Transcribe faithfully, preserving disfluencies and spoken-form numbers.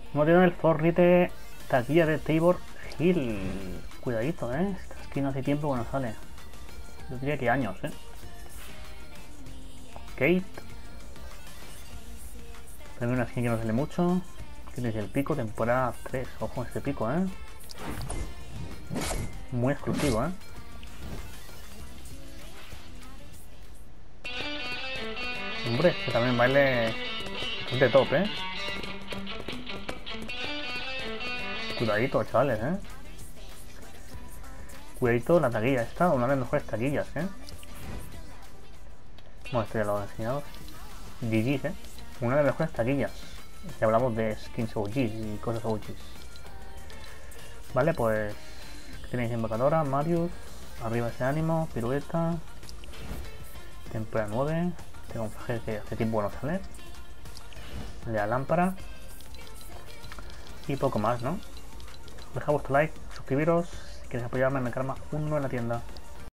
Hemos tenido el Forrite taquilla de Tabor Hill. Cuidadito, eh. Esta skin hace tiempo que no sale. Yo diría que años, eh. Kate. También una skin que no sale mucho. Que dice el pico, temporada tres. Ojo este pico, eh. Muy exclusivo, eh. Hombre, que también baile de top, eh. Cuidadito, chavales, eh. Cuidadito la taquilla esta, una de las mejores taquillas, eh. Bueno, esto ya lo he enseñado. G G's, eh. Una de las mejores taquillas. Si hablamos de skins O Gs y cosas O Gs. Vale, pues. Tenéis embocadora, Marius. Arriba ese ánimo, pirueta. Temporada nueve. Tengo un traje que hace tiempo no sale. De la lámpara. Y poco más, ¿no? Deja vuestro like, suscribiros. Si queréis apoyarme, me calma uno en la tienda.